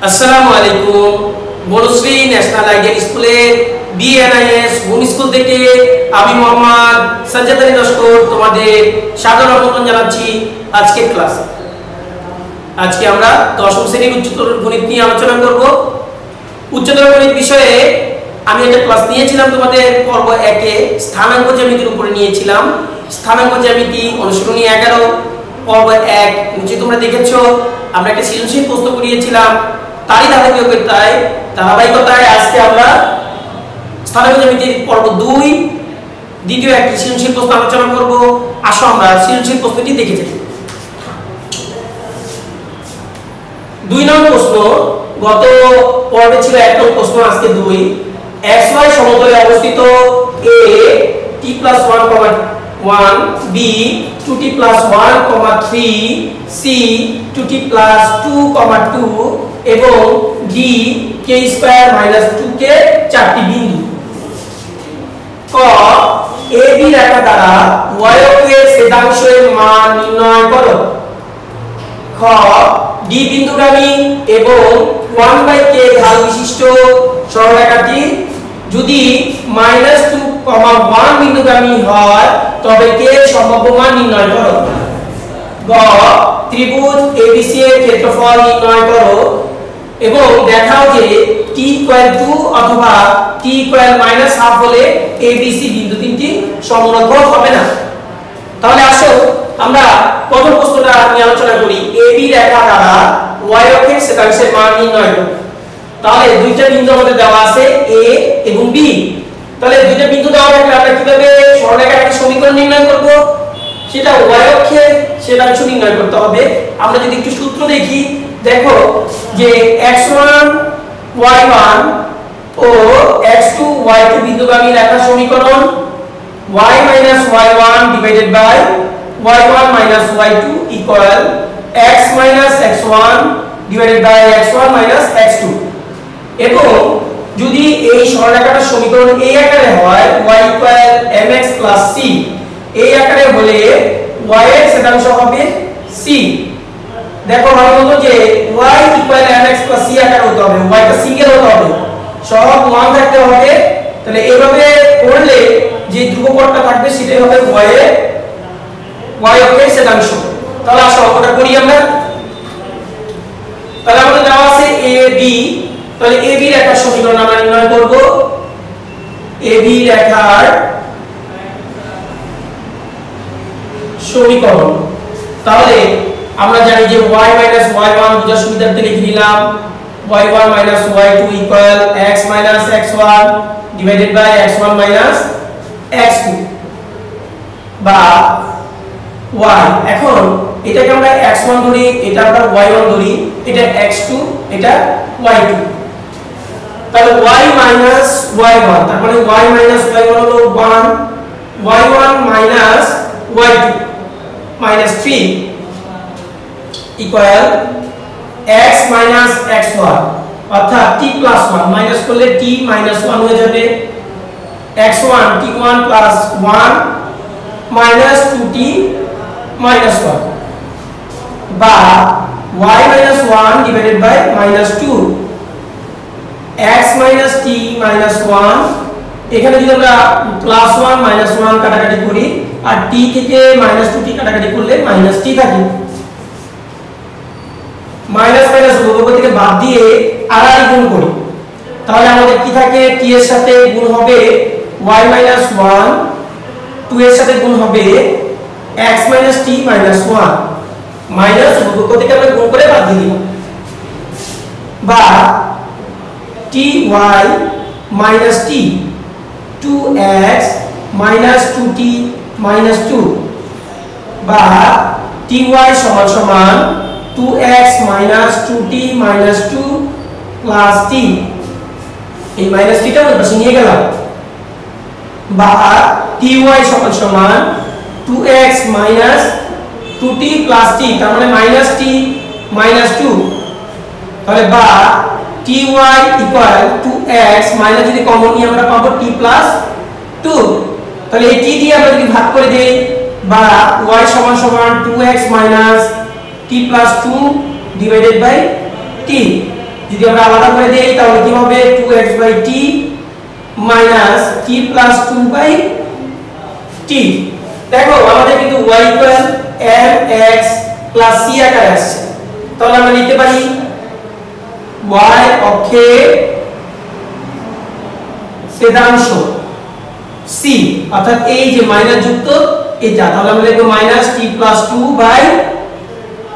আসসালামু আলাইকুম। Banasree national ideal স্কুলের বিএনআইএস হোম স্কুল থেকে আমি মোহাম্মদ সাজ্জাদ আলী লস্কর তোমাদের সাদর আমন্ত্রণ জানাচ্ছি আজকের ক্লাসে। আজকে আমরা দশম শ্রেণীর উচ্চতর গণিত নিয়ে আলোচনা করব। উচ্চতর গণিত বিষয়ে আমি একটা ক্লাস নিয়েছিলাম তোমাদের পর্ব 1-এ স্থানাঙ্ক জ্যামিতির উপরে নিয়েছিলাম। স্থানাঙ্ক জ্যামিতি অনুশীলনী 11 পর্ব 1 নিচে তোমরা দেখেছো আমরা একটা সৃজনশীল প্রশ্ন করিয়েছিলাম। তারই ধারাবাহিকতায় আজকে আমরা স্থানাঙ্ক জ্যামিতির পর্ব 2 দ্বিতীয় একটি সৃজনশীল প্রশ্ন আলোচনা করব। আসো আমরা সৃজনশীল প্রশ্নটি দেখে যাই। 2 নম্বর প্রশ্ন, গত পর্বে ছিল 1 নম্বর প্রশ্ন, আজকে 2। xy সমতলে অবস্থিত a t+1, 1 b 2t + 1, 3 c 2t + 2, 2 এবং d k² - 2 কে চারটি বিন্দু। ক ab রেখা দ্বারা y অক্ষের ছেদাংশের মান নির্ণয় করো। খ d বিন্দুগামী এবং 1/k ঢাল বিশিষ্ট সরলরেখাটি যদি -2, 1 বিন্দুগামী হয় তবে k এর সম্ভাব্য মান নির্ণয় করো। গ ত্রিভুজ ABC এর ক্ষেত্রফল নির্ণয় করো এবং দেখাও যে t = 2 অথবা t = -½ হলে ABC বিন্দু তিনটি সমলগ্ন হবে না। তাহলে আসো আমরা প্রথম প্রশ্নটা নিয়ে আলোচনা করি। AB রেখা দ্বারা y অক্ষের ছেদাংশের মান নির্ণয় করো। তাহলে দুইটা বিন্দু আমাদের দেওয়া আছে A এবং B। তাহলে দুইটা বিন্দু দেওয়া থাকলে আমরা কিভাবে সরলরেখার সমীকরণ নির্ণয় করব? সেটা y অক্ষের ছেদাংশ নির্ণয় করতে হবে। আমরা যদি একটু সূত্র দেখি, দেখো যে x1 y1 ও x2 y2 বিন্দুগামী রেখার সমীকরণ y - y1 / y1 - y2 = x - x1 / x1 - x2। এবং যদি এই সরলরেখাটার সমীকরণ এই আকারে হয় y = mx + c, এই আকারে হলে y এর ছেদাংশ হবে c। দেখো ভালোমতো যে y = mx + c আকারে হতে হবে, y টা সিঙ্গেল হতে হবে, সব 1 থাকতে হবে। তাহলে এইভাবে করলে যে ধ্রুবকটা থাকবে সেটাই হবে y অক্ষের ছেদাংশ। তাহলে আসো ওটা করি আমরা। তাহলে আমাদের দেওয়া আছে AB। তাহলে AB রেখার সমীকরণ আমরা নির্ণয় করব। AB রেখার সমীকরণ, তাহলে আমরা জানি যে y - y1 বোঝার সুবিধার্থে লিখে নিলাম y1 - y2 = x - x1 / x1 - x2 বা y। এখন এটাকে আমরা x1 ধরি, এটা আমরা y1 ধরি, এটা x2, এটা y2। তাহলে y - y1, তার মানে y - y1 হলো 1, y1 - y2 -3 = x - x1 অর্থাৎ t + 1 মাইনাস করলে t - 1 হয়ে যাবে। x1 t1 + 1 -2t - 1 বা y - 1 / -2 x - t - 1। এখানে যদি আমরা +1 - 1 কাটাকাটি করি আর t থেকে -2t কাটাকাটি করলে -t থাকে। মাইনাস উভয় থেকে বাদ দিয়ে আর গুণ করি, তাহলে আমাদের কি থাকে? t এর সাথে গুণ হবে y - 1, 2 এর সাথে গুণ হবে x - t - 1, মাইনাস উভয় থেকে আমরা গুণ করে বাদ দিয়ে দিব। বা ty - t 2x - 2t - 2 বা ty = 2x - 2t - 2 + t, এই -tটা ওই পাশে নিয়ে গেলাম। বা ty = 2x - 2t + t, তার মানে -t - 2। তাহলে বা ty = 2x মাইনাস যদি কমন নিয়ে আমরা পাবো t + 2। তাহলে এই t দিয়ে আমরা যদি ভাগ করে দেই বা y = 2x - t + 2 / t যদি আমরা আলাদা করে দেই তাহলে কি হবে 2x/t minus t plus 2/t। দেখো আমাদের কিন্তু y equal mx plus c আকারে আসছে, তাহলে আমরা লিখতে পারি y অক্ষে ছেদাংশ c অর্থাৎ এই যে মাইনাস যুক্ত এটা, তাহলে আমরা লিখব minus t plus 2/t।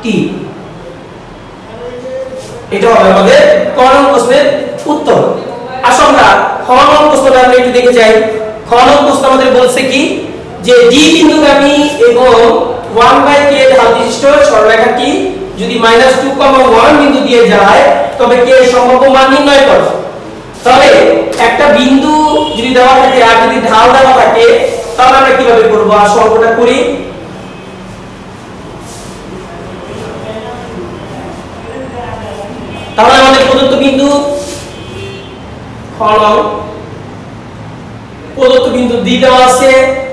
এটা হবে আমাদের ক নং প্রশ্নের উত্তর। আসো আমরা খ নং প্রশ্নটা আমরা একটু দেখে যাই। খ নং প্রশ্ন আমাদের বলছে কি যে d বিন্দুগামী এবং 1/k ঢাল বিশিষ্ট সরলরেখাটি যদি -2, 1 বিন্দু দিয়ে যায় তবে k এর সম্ভাব্য মান নির্ণয় করো। তাহলে একটা বিন্দু যদি দেওয়া থাকে আর যদি ঢাল দেওয়া থাকে তাহলে আমরা কিভাবে করব? আসো অঙ্কটা করি। তাহলে আমাদের প্রদত্ত বিন্দু প্রদত্ত বিন্দু d দেওয়া আছে,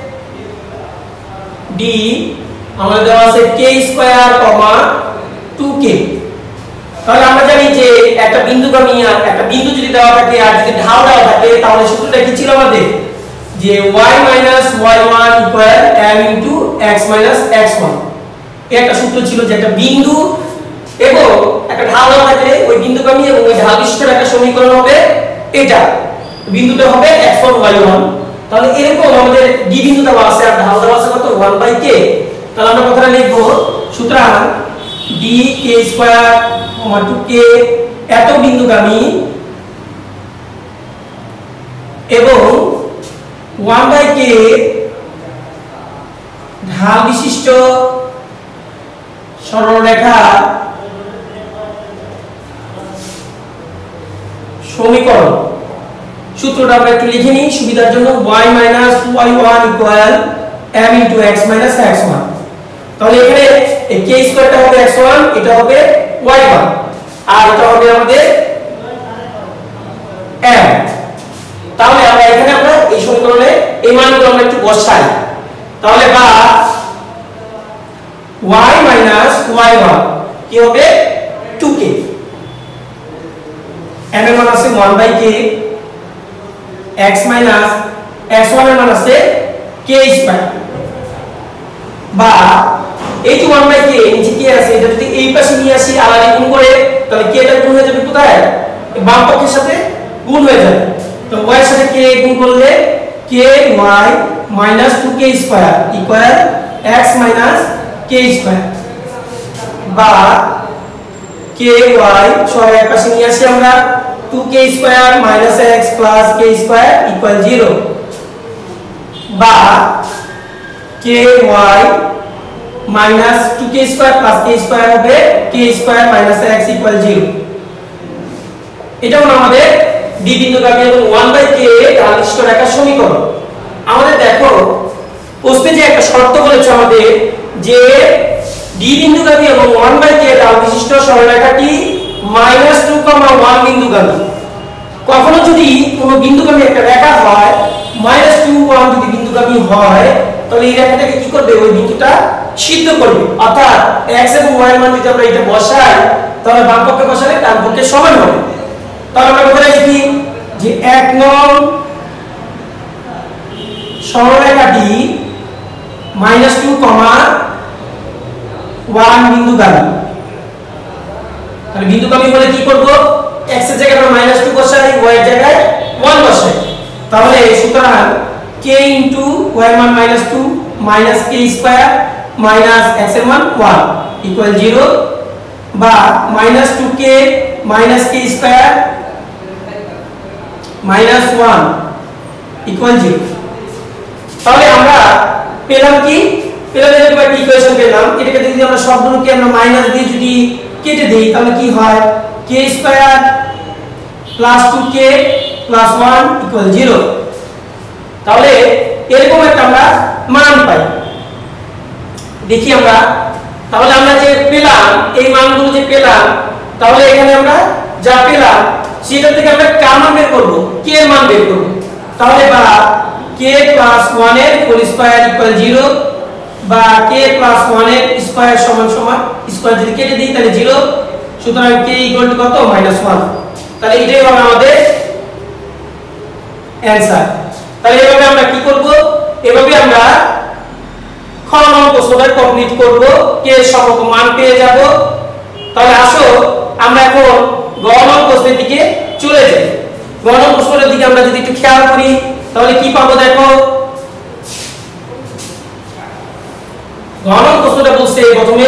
d আমাদের দেওয়া আছে k স্কয়ার, 2k। তাহলে আমরা জানি যে একটা বিন্দুগামী একটা বিন্দু যদি দেওয়া থাকে আর যদি ঢাল দেওয়া থাকে তাহলে সূত্রটা কি ছিল আমাদের যে y minus y1 equal m into x minus x1। এই একটা সূত্র ছিল যে একটা বিন্দু এবং একটা ঢাল দেওয়া থাকলে ওই বিন্দুগামী এবং ওই ঢাল বিশিষ্ট একটা সমীকরণ হবে এটা, বিন্দুটা হবে x1 y1। তাহলে এরকম আমাদের d বিন্দু দেওয়া আছে আর ঢাল দেওয়া আছে কত 1/k। তাহলে আমরা কথাটা লিখব সুতরাং d k স্কয়ার, 2k এত বিন্দুগামী এবং 1/k ঢাল বিশিষ্ট সরলরেখা সমীকরণ। সূত্রটা আমরা একটু লিখে নিই সুবিধার জন্য, y minus y1 equal m into x minus x1। তাহলে এখানে এই k স্কয়ারটা হবে x1, এটা হবে y1 আর এটা হবে আমাদের m। তাহলে আমরা এখানে আমরা এই সমীকরণে এই মানগুলো আমরা একটু বসাই। তাহলে বা y minus y1 কি হবে 2k, m এর মান আছে 1/k, x minus x1 এর মান আছে k স্কয়ার, বা এই যে 1/k নিচে k আছে এটা যদি এই পাশে নিয়ে আসি আর গুণ করে তাহলে k টা গুণ হয়ে যাবে কোথায়? বাম পক্ষের সাথে গুণ হয়ে যাবে। তো y এর সাথে k গুণ করলে ky minus 2k square equal x minus k square, বা ky সব এক পাশে নিয়ে আসি আমরা 2k square minus x plus k square equal 0, বা ky minus 2k square plus k square হবে k square minus x equal 0। এটা হলো আমাদের d বিন্দুগামী এবং 1/k ঢাল বিশিষ্ট রেখার সমীকরণ। আমাদের দেখো প্রশ্নে যে একটা শর্ত বলেছে আমাদের যে d বিন্দুগামী এবং 1/k ঢাল বিশিষ্ট সরলরেখাটি -2, 1 বিন্দুগামী। কখনো যদি কোনো বিন্দুগামী একটা রেখা হয় -2, 1 যদি বিন্দুগামী হয় তাহলে এই রেখাটাকে কি করবে? ওই বিন্দুটা সিদ্ধ করবে। অর্থাৎ x এবং y এর মান যদি আমরা এটা বসাই তাহলে বাম পক্ষে বসালে ডান পক্ষে সমান হবে। তাহলে আমরা বলে লিখি যে 1 নং সরলরেখাটি -2, 1 বিন্দুগামী। তাহলে বিন্দুগামী হলে কি করব? x এর জায়গায় আমরা -2 বসাই, y এর জায়গায় 1 বসাই। তাহলে সুতরাং k into y এর মান -2 minus k square minus x এর মান 1 equal 0, বা -2k minus k square minus 1 equal 0। তাহলে আমরা পেলাম কি? পেলাম এরকম একটা ইকুয়েশন পেলাম। এটাকে যদি আমরা সবগুলোকে আমরা মাইনাস দিয়ে যদি কেটে দেই তাহলে কি হয়? k square plus 2k plus 1 equal 0। তাহলে এরকম একটা আমরা মান পাই। দেখি আমরা, তাহলে আমরা যে পেলাম এই মানগুলো যে পেলাম তাহলে এখানে আমরা যা পেলাম সেটা থেকে আমরা কার মান বের করব? k এর মান বের করব। তাহলে বা k plus 1 এর হোল স্কয়ার ইকুয়াল 0, বা k plus 1 এর স্কয়ার সমান সমান স্কয়ার যদি কেটে দিই তাহলে 0 সুতরাং k ইকুয়াল টু কত -1। তাহলে এটাই হবে আমাদের অ্যানসার। তাহলে এভাবে আমরা কি করব, এভাবে আমরা খ নম্বর প্রশ্নটা কমপ্লিট করব, k এর সমগ্র মান পেয়ে যাব। তাহলে আসো আমরা এখন গ নম্বর প্রশ্নের দিকে চলে যাই। গ নম্বর প্রশ্নের দিকে আমরা যদি একটু খেয়াল করি তাহলে কি পাবো দেখো। গ নম্বর প্রশ্নটা বলছে প্রথমে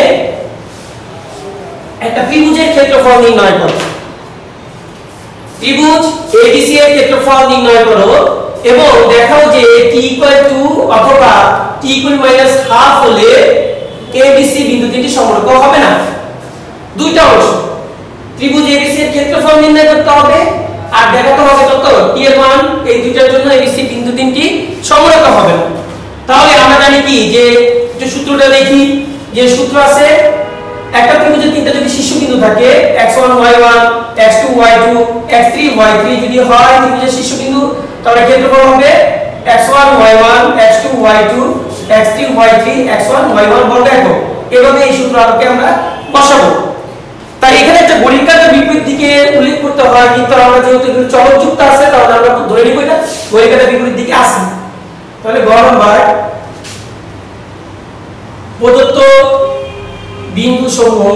একটা ত্রিভুজের ক্ষেত্রফল নির্ণয় করো। ত্রিভুজ ABC এর ক্ষেত্রফল নির্ণয় করো এবং দেখাও যে t = অথবা t -1/2 হলে ABC বিন্দু তিনটি সমরূপ হবে না। দুইটা অংশ ত্রিভুজ ABC এর ক্ষেত্রফল নির্ণয় করতে হবে আর দেখাতে হবে কত t এর মান, এই দুইটার জন্য ABC বিন্দু তিনটি সমরূপ হবে না। তাহলে আমরা জানি কি যে একটু সূত্রটা দেখি, যে সূত্র আছে একটা ত্রিভুজের তিনটা যদি শীর্ষবিন্দু থাকে x1 y1 x2 y2 x3 y3 যদি হয় ত্রিভুজের শীর্ষবিন্দু, তাহলে ক্ষেত্রফল হবে x1 y1 x2 y2 x3 y3 x1 y1 বর্গ একক। এভাবে এই সূত্র আলোকে আমরা বসাবো। তাই এখানে একটা গণিকার বিপরীত দিকে উল্লেখ করতে হয়, কিন্তু আমরা যেহেতু এগুলো চলকযুক্ত আছে তাহলে আমরা ধরে নিব এটা গণিকার বিপরীত দিকে আছে। তাহলে গ নাম্বার প্রদত্ত বিন্দু সমূহ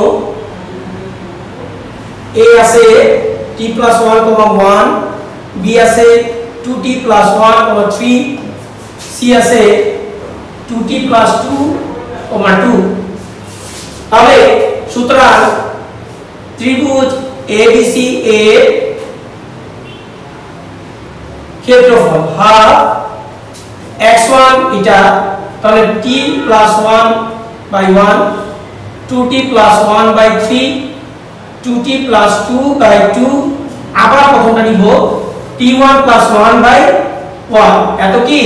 A আছে t+1, B আছে 2t+1, 3, C আছে 2t+2, 2। তাহলে সুতরাং ত্রিভুজ ABC এর ক্ষেত্রফল হাফ x1 এটা, তাহলে t+1/1 2t+1/3 2t+2/2, আবার প্রথমটা নিব t1+1/1, এত কি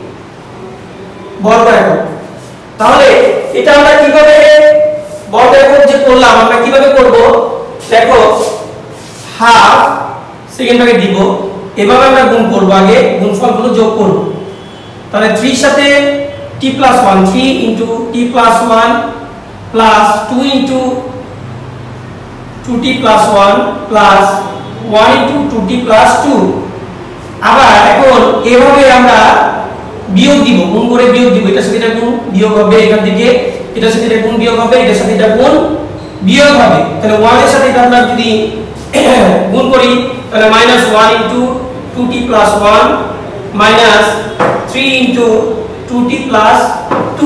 বর্গ একক। তাহলে এটা আমরা কিভাবে বর্গ একক যে করলাম আমরা কিভাবে করব দেখো, হাফ সেকেন্ড ভাগে দিব, এভাবে আমরা গুণ করব, আগে গুণফলগুলো যোগ করব। তাহলে 3 সাথে t+1 3 * t+1 plus 2 into 2t+1 plus 1 into 2t+2। আবার এখন এভাবে আমরা বিয়োগ দিব, গুণ করে বিয়োগ দিব, এটার সাথে এটা গুণ বিয়োগ হবে, এখান থেকে এটার সাথে এটা গুণ বিয়োগ হবে, এটার সাথে এটা গুণ বিয়োগ হবে। তাহলে 1 এর সাথে এটা আমরা যদি গুণ করি তাহলে -1 into 2t+1 minus 3 into 2t+2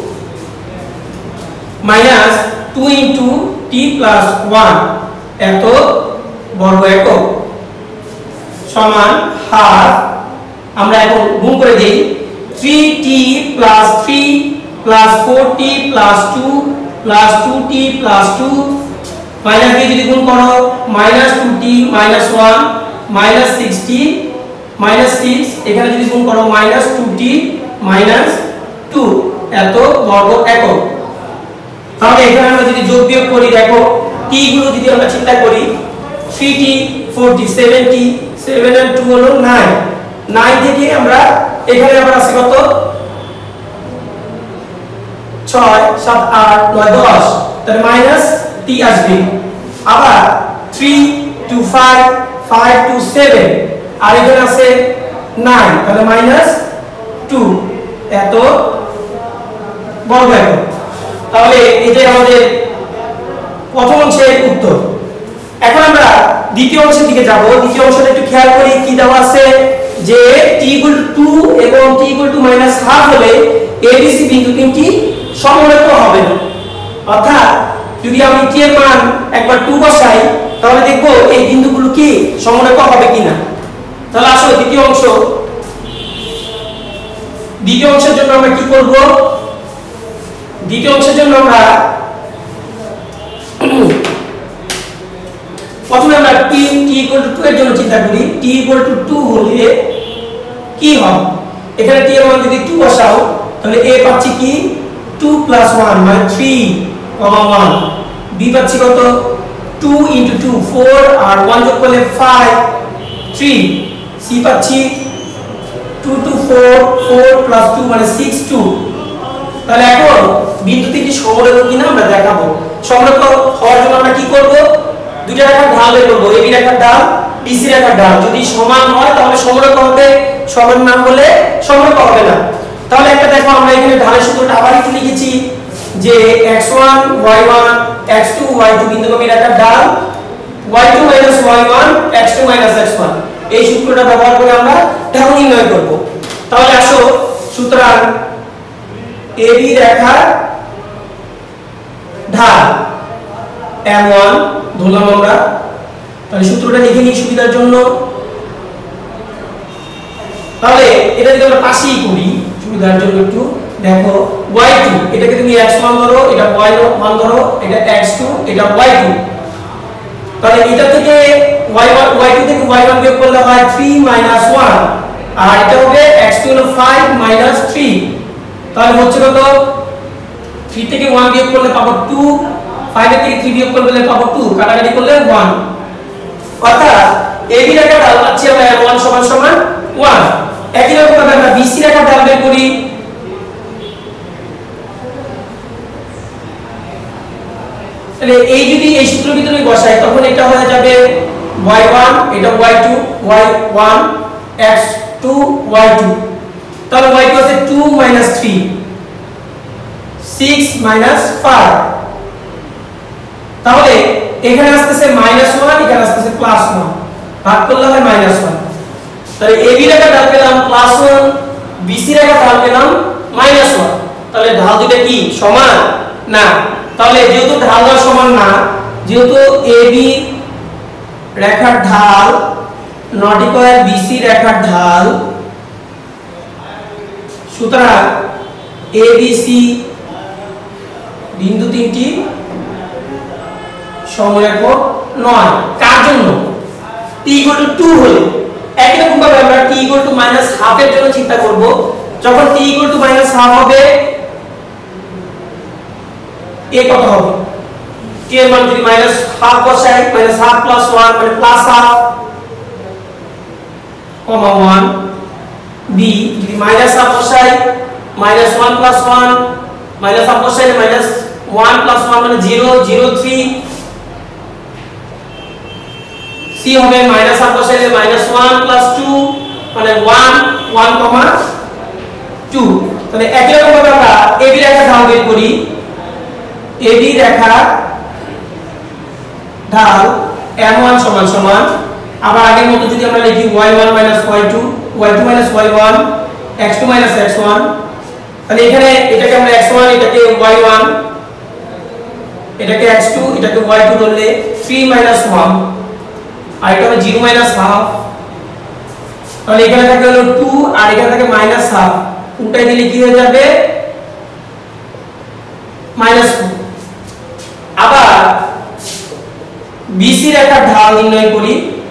minus 2 into t+1 এত বর্গ একক সমান হাফ। আমরা এখন গুণ করে দেই 3t+3 plus 4t+2 plus 2t+2 minus দিয়ে যদি গুণ করো -2t -1 -6t -6, এখানে যদি গুণ করো -2t -2 এত বর্গ একক। তাহলে এখানে আমরা যদি যোগ বিয়োগ করি দেখো t গুলো যদি আমরা চিন্তা করি 3t 4t 7t 7 and 2 হলো 9, 9 থেকে আমরা এখানে আবার আছে কত 6 7 8 9 10, তাহলে মাইনাস t আসবে। আবার 3 to 5 5 to 7 আর এখানে আছে 9, তাহলে -2 এত বর্গ একক। তাহলে এটাই আমাদের প্রথম অংশের উত্তর। এখন আমরা দ্বিতীয় অংশের দিকে যাব। দ্বিতীয় অংশটা একটু খেয়াল করি কি দেওয়া আছে, যে t = 2 এবং t = -1/2 হলে ABC বিন্দু তিনটি সমরেখ হবে না। অর্থাৎ যদি আমি t এর মান একবার 2 বসাই তাহলে দেখব এই বিন্দুগুলো কি সমরেখ হবে কিনা। তাহলে আসলে দ্বিতীয় অংশের জন্য আমরা কি করব, দ্বিতীয় অংশের জন্য আমরা প্রথমে আমরা t = 2 এর জন্য চিন্তা করি। t = 2 হলে কি হবে, এখানে t এর মান যদি 2 বসাও তাহলে a পাচ্ছি কি 2 + 1 মানে 3, 1 b পাচ্ছি কত 2 * 2 4 আর 1 যোগ করলে 5 3, c পাচ্ছি 2 to 4 4 + 2 মানে 6 2। তাহলে এখন বিন্দু তিনটি সমরেখ কিনা আমরা দেখাবো। সমরেখ হওয়ার জন্য আমরা কি করব, দুইটা রেখার ঢাল বের করব, এবি রেখার ঢাল বিসি রেখার ঢাল যদি সমান হয় তাহলে সমরেখা হবে, সমান না হলে সমরেখা হবে না। তাহলে একটা দেখো আমরা এখানে ঢালের সূত্রটা আবার একটু লিখেছি যে x1 y1 x2 y2 বিন্দুগামী রেখার ঢাল y2 y1 x2 x1, এই সূত্রটা ব্যবহার করে আমরা ঢাল নির্ণয় করব। তাহলে আসো সুতরাং AB রেখার ঢাল m1 ধরলাম আমরা, তাহলে সূত্রটা লিখে নিই সুবিধার জন্য। তাহলে এটা যদি আমরা পাশেই করি সুবিধার জন্য একটু দেখো y2 এটাকে তুমি x1 ধরো, এটা y1 ধরো, এটা x2, এটা y2। তাহলে এটা থেকে y1 y2 থেকে y1 বিয়োগ করলে হয় 3 1, আর এটা হবে x2 হলো 5 3। তাহলে হচ্ছে কত 3 থেকে 1 বিয়োগ করলে পাবো 2, 5 এর থেকে 3 বিয়োগ করলে পাবো 2, কাটাকাটি করলে 1। অর্থাৎ AB রেখার ঢাল পাচ্ছি আমরা 1 সমান সমান 1। একই রকম ভাবে আমরা BC রেখার ঢাল বের করি। তাহলে এই যদি এই সূত্রের ভিতরে বসাই তখন এটা হয়ে যাবে y1 এটা y2 y1 x2 y2। তাহলে y2 আছে 2 3 6 5। তাহলে এখানে আসছে -1, এখানে আসছে +1, ভাগ করলে হয় -1। তাহলে AB রেখার ঢাল পেলাম +1, BC রেখার ঢাল পেলাম -1। তাহলে ঢাল দুটো কি সমান না? তাহলে যেহেতু ঢাল সমান না, যেহেতু AB রেখার ঢাল নট ইকুয়াল BC রেখার ঢাল, সুতরাং ABC বিন্দু তিনটি সমরেখ নয়। কার জন্য? t 2 হলে। একই রকম ভাবে আমরা t -1/2 এর জন্য চিন্তা করব। যখন t -1/2 হবে a কত হবে? t এর মান যদি -1/2 বসাই, -1/2 + 1 মানে +1/2, 1 b যদি -1/2 বসাই, -1 + 1 -1/2 বসাইলে -1 + 1 মানে 0 0 3, c হবে -1 বসাইলে -1 + 2 মানে 1 1, 2। তাহলে একই রকম ভাবে আমরা AB রেখার ঢাল বের করি। AB রেখার ঢাল m1 সমান সমান আবার আগের মতো যদি আমরা লিখি y1 y2 y2 y1 x2 x1। তাহলে এখানে এটাকে আমরা x1 এটাকে y1 এটাকে x2 এটাকে y2 ধরলে 3 1, আর এটা হবে 0 1/2। তাহলে এখানে থাকে হলো 2 আর এখানে থাকে -1/2, উল্টাই দিলে কি হয়ে যাবে -2। আবার BC রেখার ঢাল নির্ণয় করি।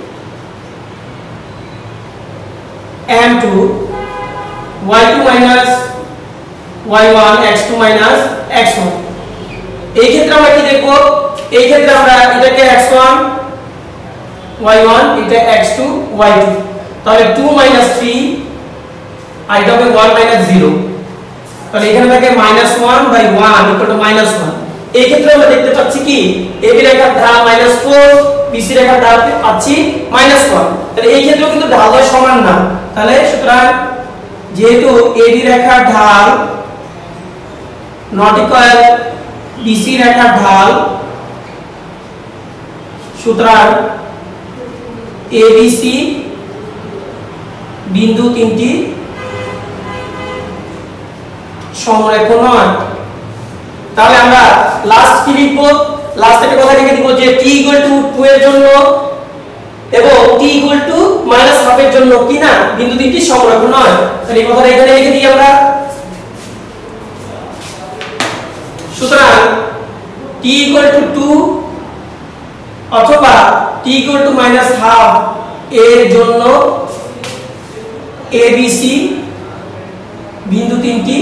m2 y2 y1 x2 x1। এই ক্ষেত্রে আমরা কি দেখব? এই ক্ষেত্রে আমরা এটাকে x1 y1 এটা x2 y2। তাহলে 2 3 আর এটা হবে 1 0। তাহলে এখানে থাকে -1/1 -1। এই ক্ষেত্রে আমরা দেখতে পাচ্ছি কি AB রেখার ঢাল -4, BC রেখার ঢাল পাচ্ছি -1। তাহলে এই ক্ষেত্রেও কিন্তু ঢাল সমান না। তাহলে সুতরাং যেহেতু AB রেখার ঢাল নট ইকুয়াল BC রেখার ঢাল, সুতরাং ABC বিন্দু তিনটি সমরেখ নয়। তাহলে আমরা লাস্ট কি লিখব? লাস্ট একটা কথা লিখে দিব যে t 2 এর জন্য এবং t -1/2 এর জন্য কি না বিন্দু তিনটি সমরেখ নয়। তাহলে এই কথাটা এখানে লিখে দিই আমরা। সুতরাং t 2 অথবা t -1/2 এর জন্য ABC বিন্দু তিনটি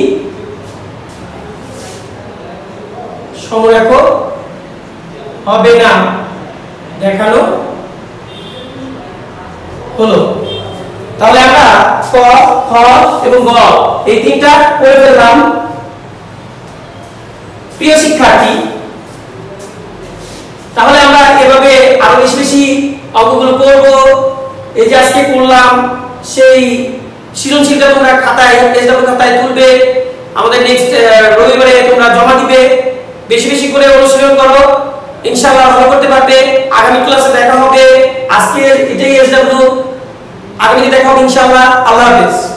সমরেখ হবে না, দেখানো হলো। তাহলে আমরা ক খ এবং গ এই তিনটা করে ফেললাম। প্রিয় শিক্ষার্থী, তাহলে আমরা এভাবে এই যে আজকে করলাম সেই সৃজনশীলটা তোমরা খাতায় এসডব্লিউ খাতায় তুলবে, আমাদের নেক্সট রবিবারে তোমরা জমা দিবে। বেশি বেশি করে অনুশীলন করো, ইনশাআল্লাহ ভালো করতে পারবে। আগামী ক্লাসে দেখা হবে। আজকে এটাই এসডব্লিউ, আগামীতে দেখা হবে ইনশাআল্লাহ। আল্লাহ হাফেজ।